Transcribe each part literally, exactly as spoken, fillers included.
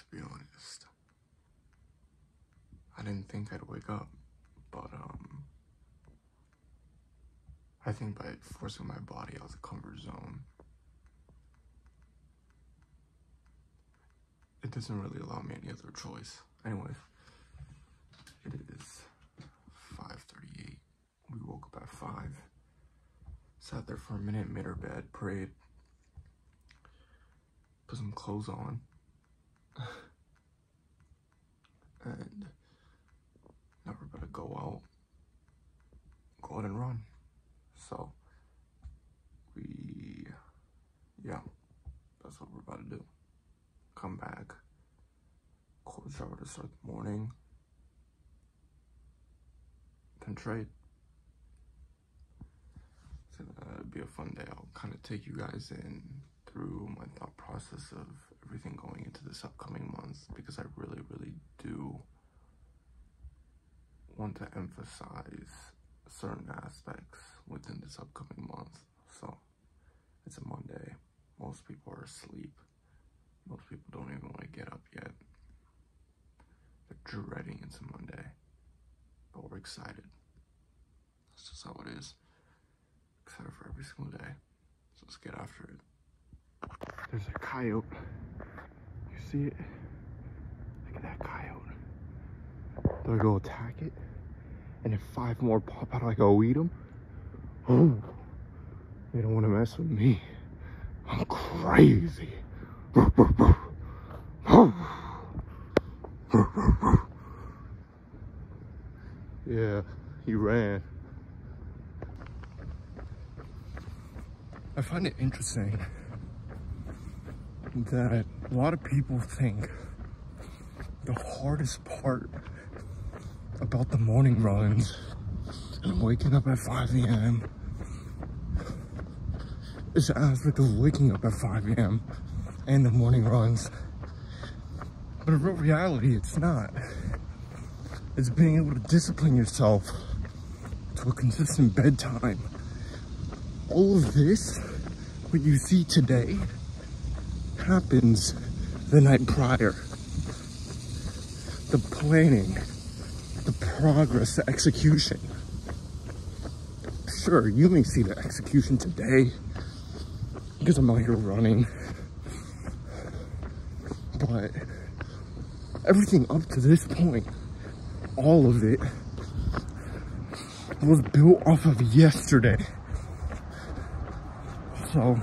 be honest. I didn't think I'd wake up, but um, I think by forcing my body out of the comfort zone, it doesn't really allow me any other choice. Anyways, it is five thirty-eight. We woke up at five, sat there for a minute, made our bed, prayed, put some clothes on, and now we're about to go out, go out and run. So, we, yeah, that's what we're about to do. Come back, cold shower to start the morning, then trade. It's gonna be a fun day. I'll kind of take you guys in through my thought process of everything going into this upcoming month, because I really, really do want to emphasize certain aspects within this upcoming month. So, it's a Monday. Most people are asleep. Most people don't even want to get up yet. They're dreading it's a Monday. But we're excited. That's just how it is. Excited for every single day. So let's get after it. There's a coyote. You see it? Look at that coyote. Do I go attack it? And if five more pop out, I go eat them? Oh, they don't want to mess with me. I'm crazy. Yeah, he ran. I find it interesting that a lot of people think the hardest part about the morning runs and waking up at five A M is the aspect of waking up at five A M and the morning runs. But in real reality, it's not. It's being able to discipline yourself to a consistent bedtime. All of this, what you see today, happens the night prior. The planning, the progress, the execution. Sure, you may see the execution today because I'm out here running, but everything up to this point, all of it was built off of yesterday. So,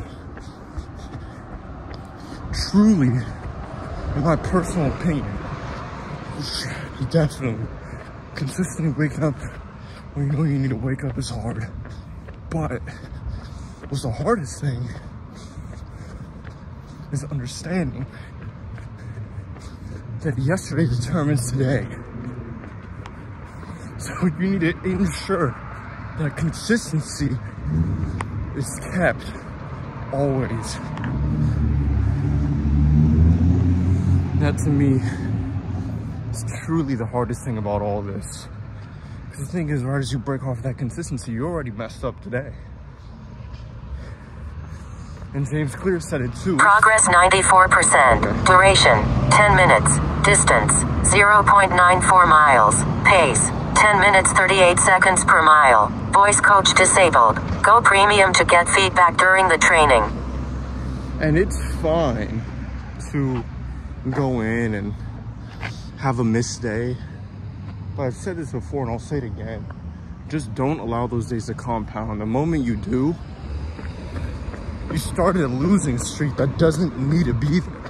truly, in my personal opinion, definitely, consistently waking up when you know you need to wake up is hard. But what's the hardest thing is understanding that yesterday determines today. So you need to ensure that consistency is kept always. That to me is truly the hardest thing about all this. Because the thing is, right as you break off that consistency, you already messed up today. And James Clear said it too. Progress ninety-four percent. Okay. Duration ten minutes. Distance zero point nine four miles. Pace ten minutes thirty-eight seconds per mile. Voice coach disabled. Go premium to get feedback during the training. And it's fine to go in and have a missed day. But I've said this before and I'll say it again. Just don't allow those days to compound. The moment you do, you started a losing streak that doesn't need to be there.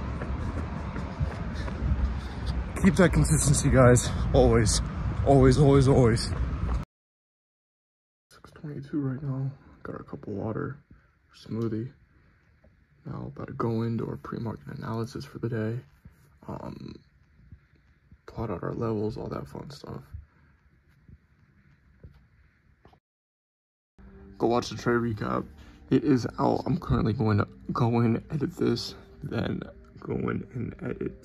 Keep that consistency, guys. Always, always, always, always. six twenty-two right now. Got our cup of water, smoothie. Now about to go into our pre-market analysis for the day. Um, plot out our levels, all that fun stuff. Go watch the trade recap. It is out. I'm currently going to go in, edit this, then go in and edit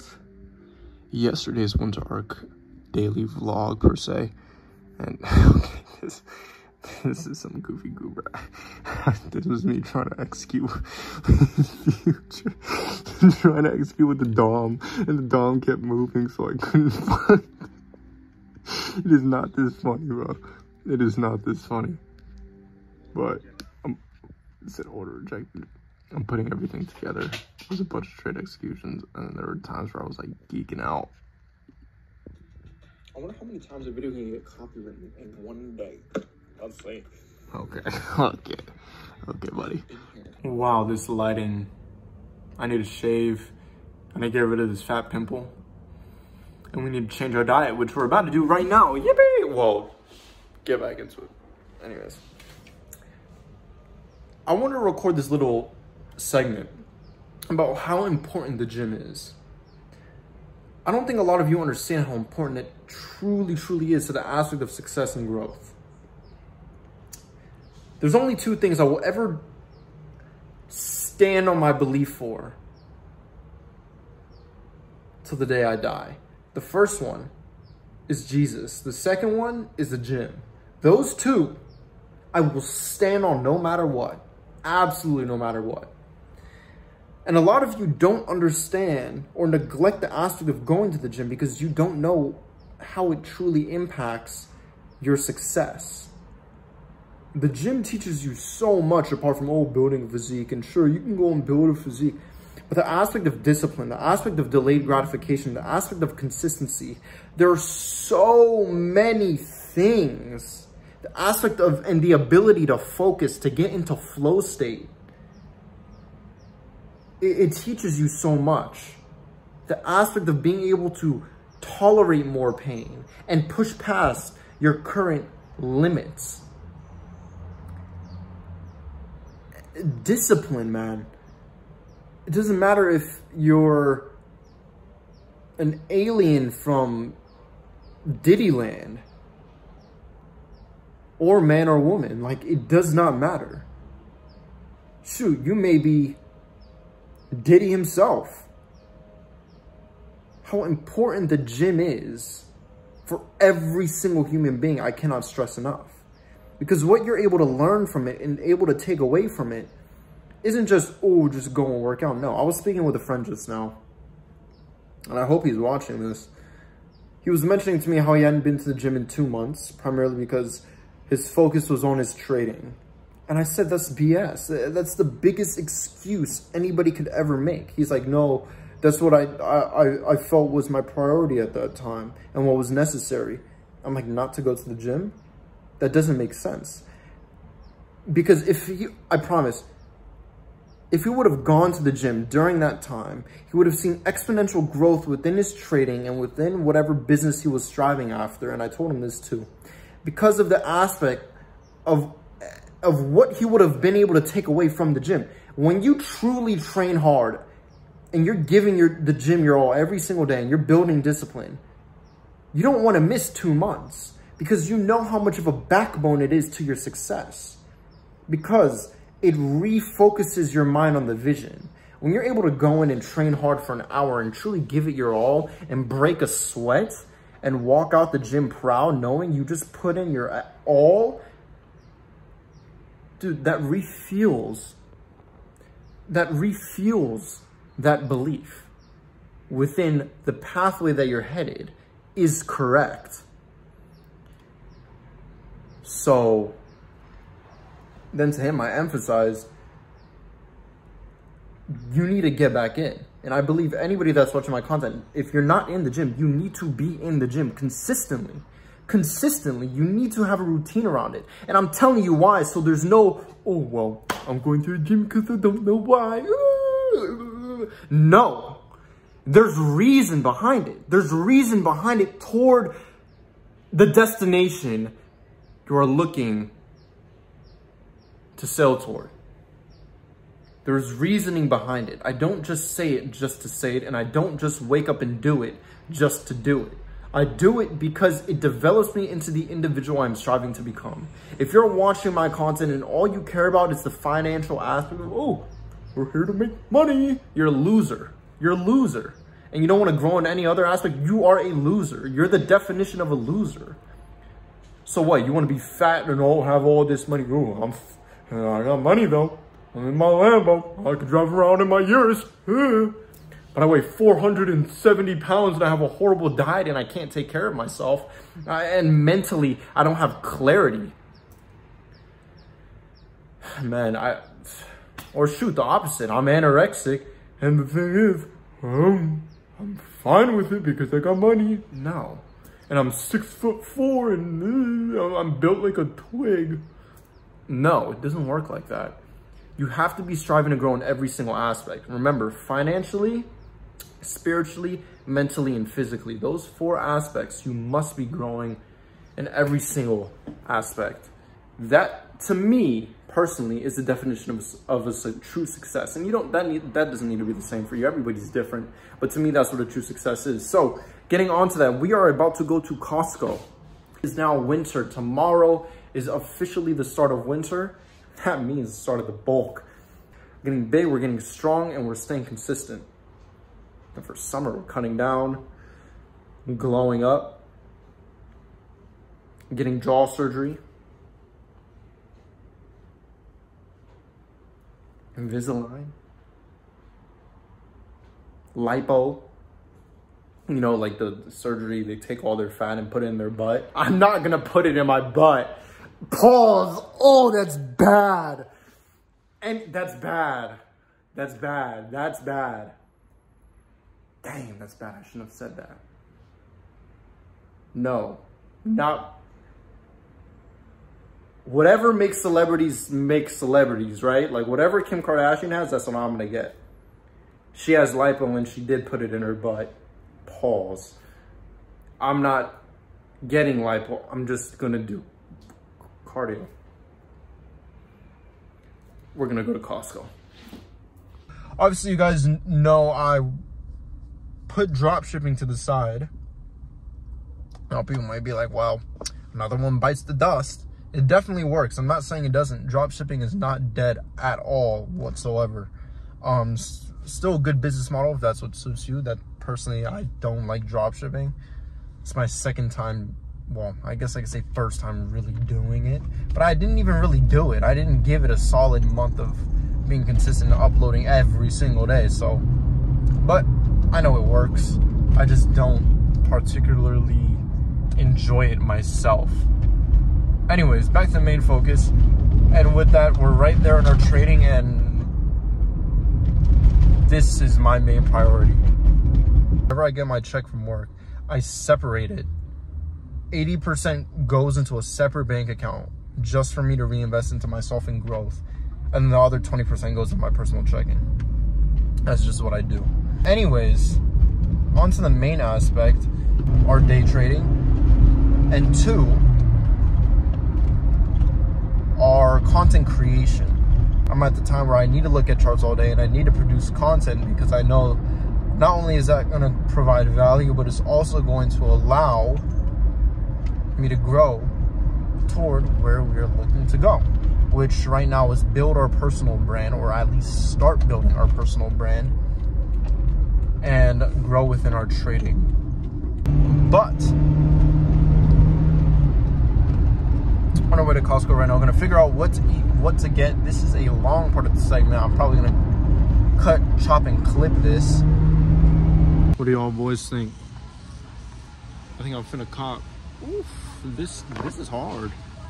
yesterday's One to Arc daily vlog per se. And okay, this This is some goofy goober. This was me trying to execute future. Trying to execute with the Dom, and the Dom kept moving, so I couldn't find. It is not this funny, bro. It is not this funny. But I'm, it said order rejected. I'm putting everything together. There's a bunch of trade executions, and there were times where I was like geeking out. I wonder how many times a video can get copywritten in one day. Let's see. Okay, okay, okay, buddy. Wow, this lighting. I need to shave. I need to get rid of this fat pimple. And we need to change our diet, which we're about to do right now. Yippee! Whoa, get back into it. Anyways. I want to record this little segment about how important the gym is. I don't think a lot of you understand how important it truly, truly is to the aspect of success and growth. There's only two things I will ever stand on my belief for till the day I die. The first one is Jesus. The second one is the gym. Those two I will stand on no matter what. Absolutely no matter what. And a lot of you don't understand or neglect the aspect of going to the gym because you don't know how it truly impacts your success. The gym teaches you so much apart from, oh, building a physique. And sure, you can go and build a physique. But the aspect of discipline, the aspect of delayed gratification, the aspect of consistency, there are so many things. The aspect of, and the ability to focus, to get into flow state. It, it teaches you so much. The aspect of being able to tolerate more pain and push past your current limits. Discipline, man. It doesn't matter if you're an alien from Diddyland or man or woman. Like, it does not matter. Shoot, you may be Diddy himself. How important the gym is for every single human being, I cannot stress enough. Because what you're able to learn from it and able to take away from it isn't just, oh, just go and work out. No, I was speaking with a friend just now, and I hope he's watching this. He was mentioning to me how he hadn't been to the gym in two months, primarily because his focus was on his trading. And I said, that's B S. That's the biggest excuse anybody could ever make. He's like, no, that's what I, I, I felt was my priority at that time and what was necessary. I'm like, not to go to the gym? That doesn't make sense. Because if he, I promise, if he would have gone to the gym during that time, he would have seen exponential growth within his trading and within whatever business he was striving after. And I told him this too. Because of the aspect of, of what he would have been able to take away from the gym. When you truly train hard and you're giving your, the gym your all every single day and you're building discipline, you don't want to miss two months. Because you know how much of a backbone it is to your success. Because it refocuses your mind on the vision. When you're able to go in and train hard for an hour and truly give it your all and break a sweat and walk out the gym proud knowing you just put in your all, dude, that refuels, that refuels that belief within the pathway that you're headed is correct. So then to him, I emphasize, you need to get back in. And I believe anybody that's watching my content, if you're not in the gym, you need to be in the gym consistently. Consistently, you need to have a routine around it. And I'm telling you why, so there's no, oh, well, I'm going to the gym because I don't know why. No, there's reason behind it. There's reason behind it toward the destination you are looking to sail toward. There's reasoning behind it. I don't just say it just to say it, and I don't just wake up and do it just to do it. I do it because it develops me into the individual I'm striving to become. If you're watching my content and all you care about is the financial aspect of, oh, we're here to make money, you're a loser. You're a loser. And you don't want to grow in any other aspect, you are a loser. You're the definition of a loser. So what? You want to be fat and all have all this money? Ooh, I'm, f I got money though. I'm in my Lambo. I can drive around in my Urus. But I weigh four hundred seventy pounds and I have a horrible diet and I can't take care of myself. Uh, and mentally, I don't have clarity. Man, I... Or shoot, the opposite. I'm anorexic. And the thing is, um, I'm fine with it because I got money. No. And I'm six foot four and uh, I'm built like a twig. No, it doesn't work like that. You have to be striving to grow in every single aspect. Remember, financially, spiritually, mentally, and physically. Those four aspects, you must be growing in every single aspect. That, to me, personally, is the definition of, of a, a true success. And you don't, that, need, that doesn't need to be the same for you. Everybody's different. But to me, that's what a true success is. So, getting on to that, we are about to go to Costco. It's now winter. Tomorrow is officially the start of winter. That means the start of the bulk. We're getting big, we're getting strong, and we're staying consistent. And for summer, we're cutting down, glowing up, getting jaw surgery, Invisalign, lipo. You know, like the, the surgery, they take all their fat and put it in their butt. I'm not gonna put it in my butt. Pause. Oh, that's bad. And that's bad. That's bad. That's bad. Damn, that's bad. I shouldn't have said that. No, not. Whatever makes celebrities make celebrities, right? Like whatever Kim Kardashian has, that's what I'm gonna get. She has lipo and she did put it in her butt. Pause. I'm not getting lipo. I'm just gonna do cardio. We're gonna go to Costco. Obviously, you guys know I put drop shipping to the side. Now people might be like, well, another one bites the dust. It definitely works. I'm not saying it doesn't. Drop shipping is not dead at all whatsoever. Um, still a good business model if that's what suits you. That personally, I don't like drop shipping. It's my second time. Well, I guess I could say first time really doing it, but I didn't even really do it. I didn't give it a solid month of being consistent and uploading every single day. So, but I know it works. I just don't particularly enjoy it myself. Anyways, back to the main focus. And with that, we're right there in our trading, and this is my main priority. Whenever I get my check from work, I separate it. eighty percent goes into a separate bank account just for me to reinvest into myself and growth. And the other twenty percent goes into my personal checking. That's just what I do. Anyways, on to the main aspect, our day trading. And two, our content creation. I'm at the time where I need to look at charts all day and I need to produce content because I know not only is that going to provide value, but it's also going to allow me to grow toward where we're looking to go, which right now is build our personal brand, or at least start building our personal brand and grow within our trading. But on our way to Costco right now, I'm gonna figure out what to eat, what to get. This is a long part of the segment. I'm probably gonna cut, chop, and clip this. What do y'all boys think? I think I'm finna cop. Oof, this this is hard.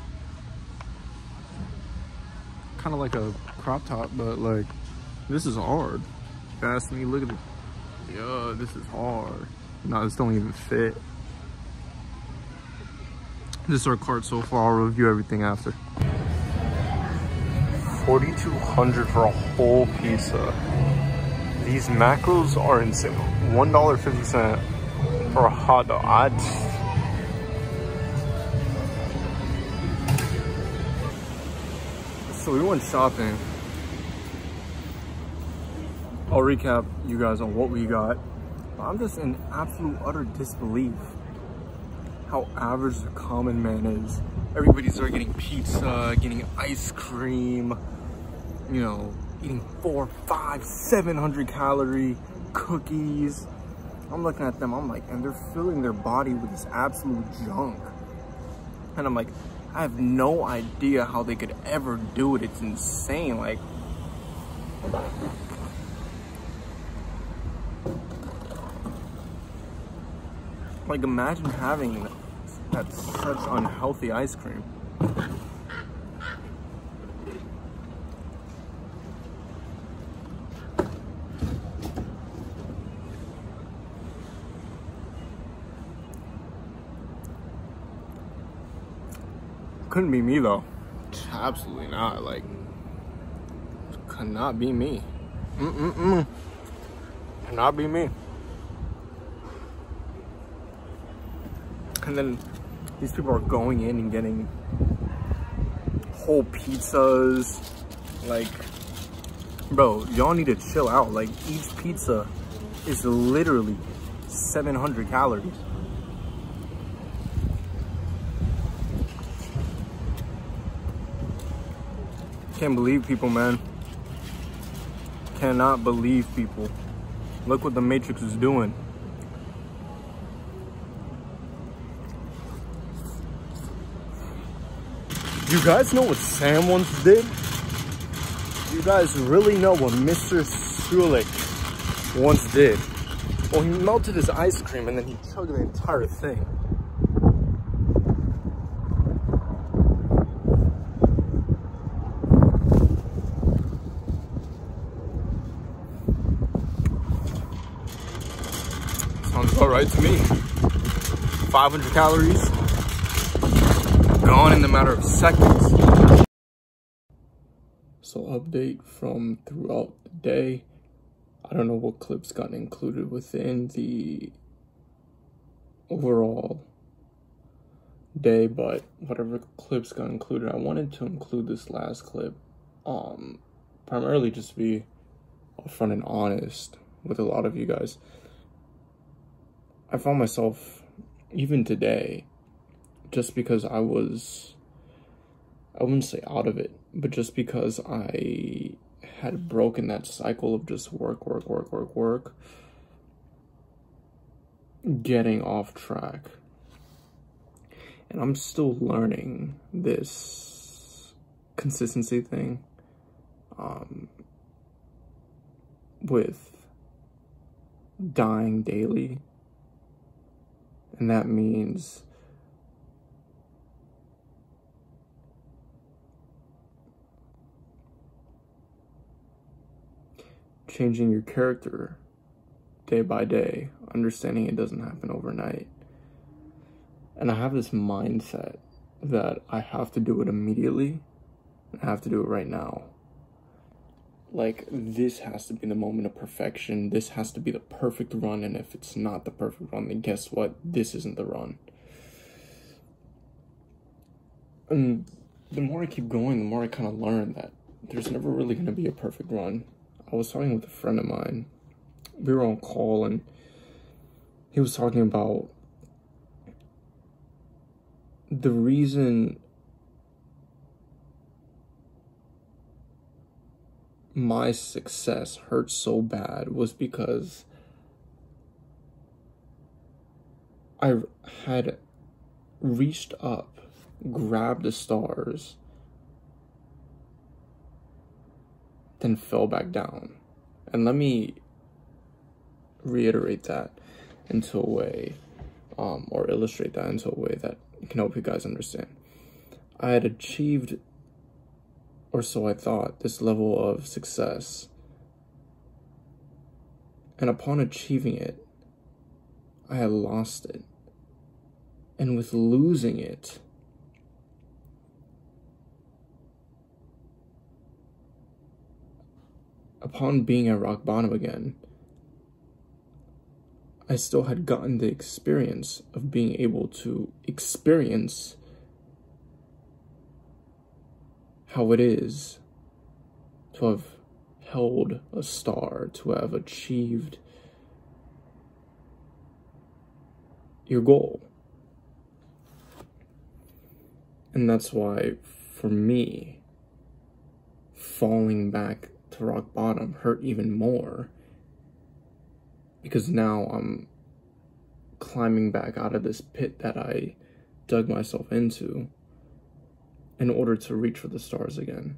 Kind of like a crop top, but like this is hard. If you ask me, look at it. Yeah, this is hard. No, this don't even fit. This is our cart so far. I'll review everything after. forty-two hundred for a whole pizza. These macros are insane. one dollar and fifty cents for a hot dog. I So we went shopping. I'll recap you guys on what we got. I'm just in absolute utter disbelief how average the common man is. Everybody started getting pizza, getting ice cream, you know, eating four, five, seven hundred calorie cookies. I'm looking at them, I'm like, and they're filling their body with this absolute junk. And I'm like, I have no idea how they could ever do it. It's insane. Like, like imagine having that such unhealthy ice cream. Couldn't be me though. Absolutely not. Like, could not be me. Mm-mm-mm. Could not be me. And then these people are going in and getting whole pizzas. Like, bro, y'all need to chill out. Like, each pizza is literally seven hundred calories. Can't believe people, man. Cannot believe people. Look what the Matrix is doing. You guys know what Sam once did? You guys really know what Mister Schulich once did? Well, he melted his ice cream and then he chugged the entire thing. Sounds about right to me. five hundred calories. Gone in the matter of seconds. So update from throughout the day. I don't know what clips got included within the overall day, but whatever clips got included, I wanted to include this last clip, um, primarily just to be upfront and honest with a lot of you guys. I found myself, even today, just because I was, I wouldn't say out of it, but just because I had broken that cycle of just work, work, work, work, work, getting off track. And I'm still learning this consistency thing um, with dying daily. And that means changing your character day by day, understanding it doesn't happen overnight. And I have this mindset that I have to do it immediately, and I have to do it right now. Like, this has to be the moment of perfection. This has to be the perfect run, and if it's not the perfect run, then guess what? This isn't the run. And the more I keep going, the more I kind of learn that there's never really going to be a perfect run. I was talking with a friend of mine. We were on call, and he was talking about the reason my success hurt so bad was because I had reached up, grabbed the stars, then fell back down. And let me reiterate that into a way, um, or illustrate that into a way that can help you guys understand. I had achieved, or so I thought, this level of success. And upon achieving it, I had lost it. And with losing it, upon being at rock bottom again, I still had gotten the experience of being able to experience how it is to have held a star, to have achieved your goal. And that's why, for me, falling back to rock bottom hurt even more, because now I'm climbing back out of this pit that I dug myself into in order to reach for the stars again.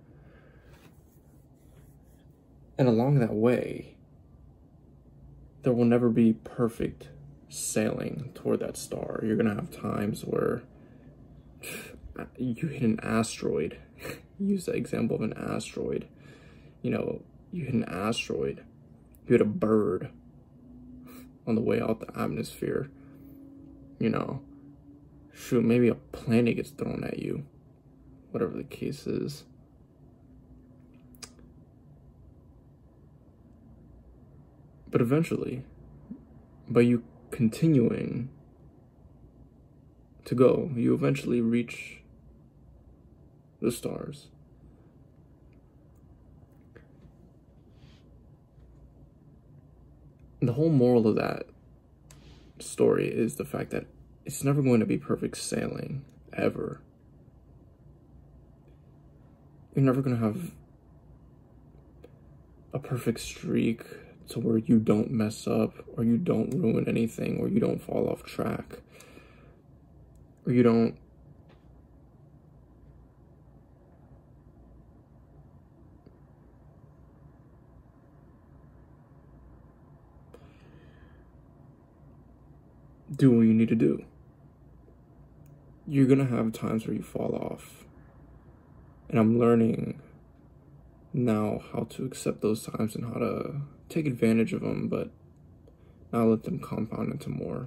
And along that way, there will never be perfect sailing toward that star. You're gonna have times where you hit an asteroid. Use the example of an asteroid. You know, you hit an asteroid, you hit a bird on the way out the atmosphere. You know, shoot, maybe a planet gets thrown at you. Whatever the case is. But eventually, by you continuing to go, you eventually reach the stars. And the whole moral of that story is the fact that it's never going to be perfect sailing, ever. You're never going to have a perfect streak to where you don't mess up, or you don't ruin anything, or you don't fall off track, or you don't do what you need to do. You're gonna have times where you fall off, and I'm learning now how to accept those times and how to take advantage of them, but not let them compound into more.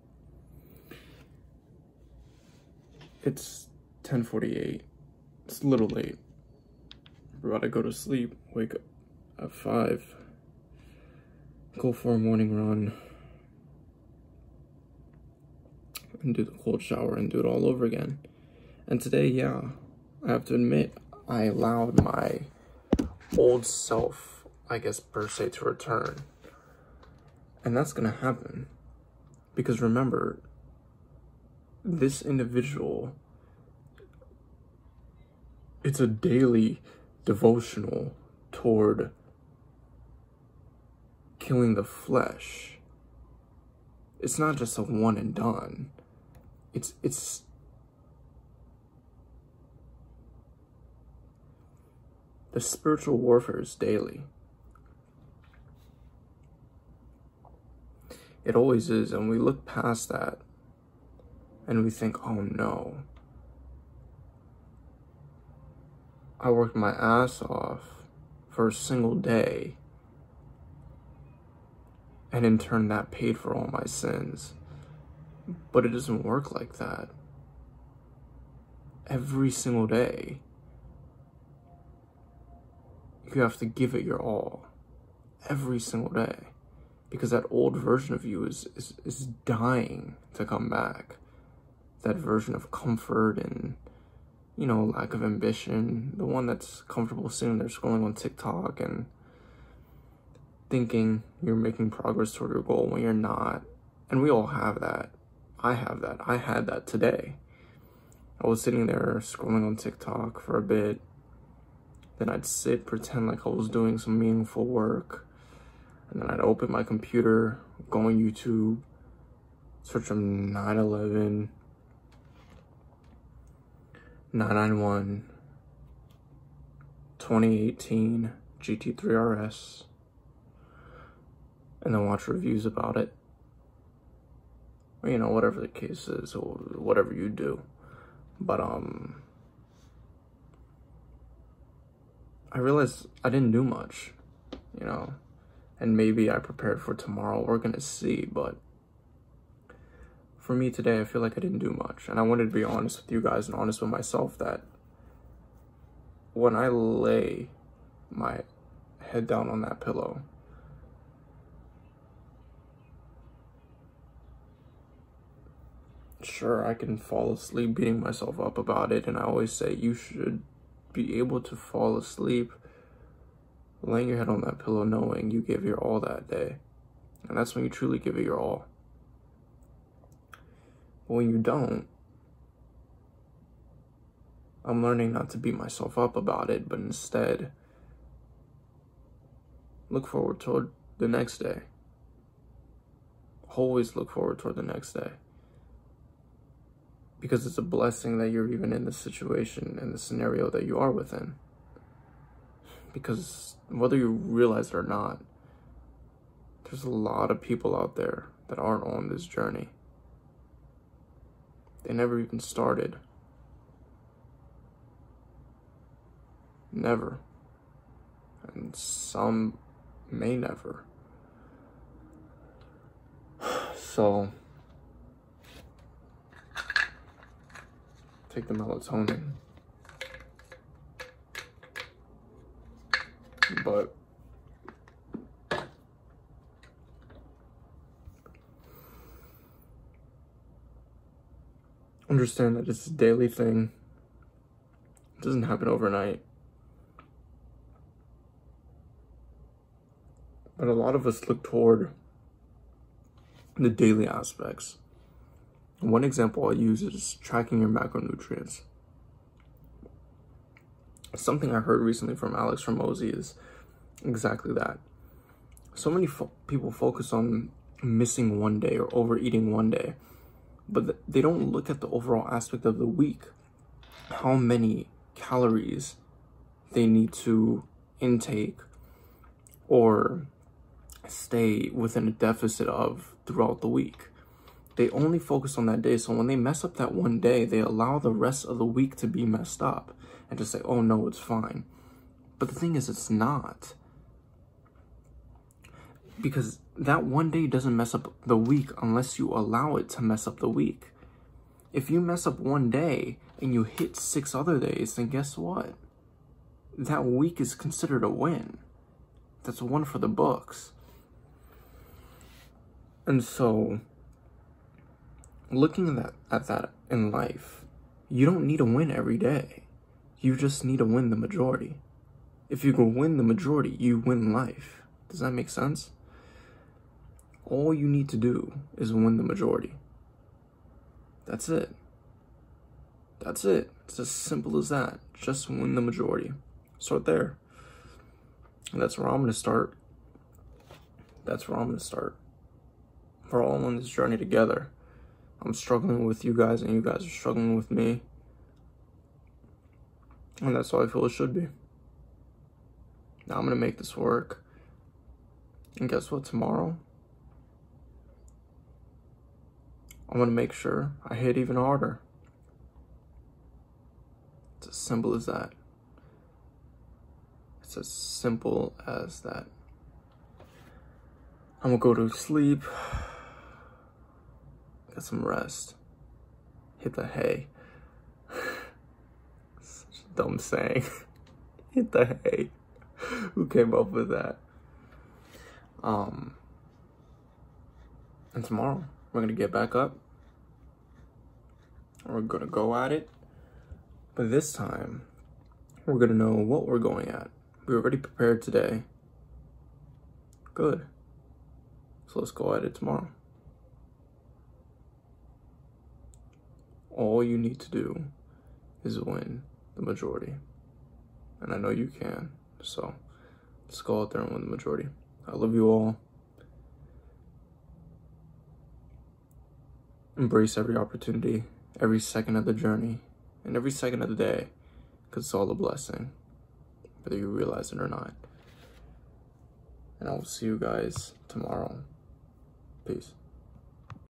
It's ten forty-eight. It's a little late. We're about to go to sleep, wake up at five, go for a morning run, and do the cold shower and do it all over again. And today, yeah, I have to admit, I allowed my old self, I guess, per se, to return. And that's gonna happen. Because remember, this individual, it's a daily devotional toward killing the flesh. It's not just a one and done. It's, it's, the spiritual warfare is daily. It always is, and we look past that and we think, oh no, I worked my ass off for a single day, and in turn that paid for all my sins. But it doesn't work like that. Every single day, you have to give it your all. Every single day. Because that old version of you is, is, is dying to come back. That version of comfort and, you know, lack of ambition. The one that's comfortable sitting there scrolling on TikTok and thinking you're making progress toward your goal when you're not. And we all have that. I have that. I had that today. I was sitting there scrolling on TikTok for a bit. Then I'd sit, pretend like I was doing some meaningful work. And then I'd open my computer, go on YouTube, search on nine eleven, nine nine one, twenty eighteen, G T three R S, and then watch reviews about it. Or, you know, whatever the case is, or whatever you do. But, um, I realized I didn't do much, you know. And maybe I prepared for tomorrow, we're gonna see, but for me today, I feel like I didn't do much. And I wanted to be honest with you guys and honest with myself that when I lay my head down on that pillow, sure, I can fall asleep beating myself up about it, and I always say you should be able to fall asleep laying your head on that pillow knowing you gave your all that day. And that's when you truly give it your all. But when you don't, I'm learning not to beat myself up about it, but instead look forward toward the next day. Always look forward toward the next day. because it's a blessing that you're even in the situation and the scenario that you are within. Because whether you realize it or not, there's a lot of people out there that aren't on this journey. They never even started. Never. And some may never. So, take the melatonin. But understand that it's a daily thing. It doesn't happen overnight. But a lot of us look toward the daily aspects. One example I'll use is tracking your macronutrients. Something I heard recently from Alex Hormozi is exactly that. So many fo- people focus on missing one day or overeating one day, but th- they don't look at the overall aspect of the week. How many calories they need to intake or stay within a deficit of throughout the week. They only focus on that day. So when they mess up that one day, they allow the rest of the week to be messed up and just say, oh no, it's fine. But the thing is, it's not. Because that one day doesn't mess up the week unless you allow it to mess up the week. If you mess up one day and you hit six other days, then guess what? That week is considered a win. That's one for the books. And so, looking at that, at that in life, you don't need to win every day. You just need to win the majority. If you can win the majority, you win life. Does that make sense? All you need to do is win the majority. That's it. That's it. It's as simple as that. Just win the majority. Start there. And that's where I'm going to start. That's where I'm going to start. We're all on this journey together. I'm struggling with you guys, and you guys are struggling with me. And that's how I feel it should be. Now I'm going to make this work. And guess what? Tomorrow, I'm going to make sure I hit even harder. It's as simple as that. It's as simple as that. I'm going to go to sleep. Get some rest. Hit the hay. Such a dumb saying. Hit the hay. Who came up with that? Um, and tomorrow, we're going to get back up. We're going to go at it. But this time, we're going to know what we're going at. We were already prepared today. Good. So let's go at it tomorrow. All you need to do is win the majority. And I know you can. So let's go out there and win the majority. I love you all. Embrace every opportunity, every second of the journey, and every second of the day, because it's all a blessing, whether you realize it or not. And I will see you guys tomorrow. Peace.